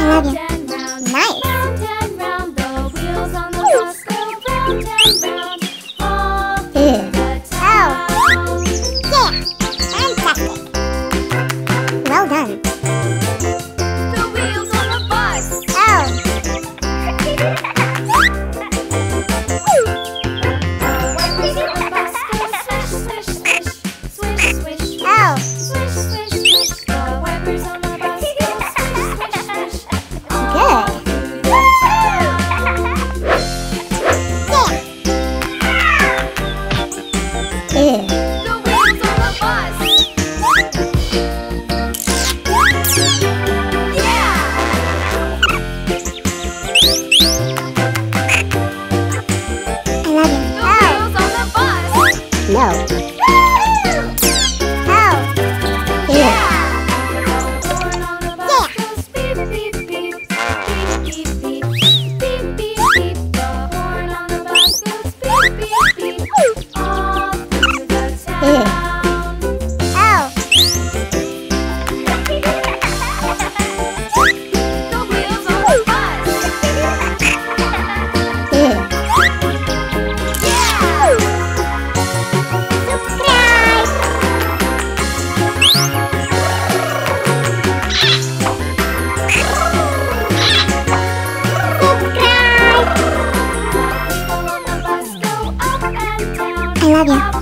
love you. Nice. Round and round, the wheels on the bus go round and round, all through the town. Yeah, fantastic. Well done. The wheels on the bus. Oh. No. Oh. Yeah. I love you.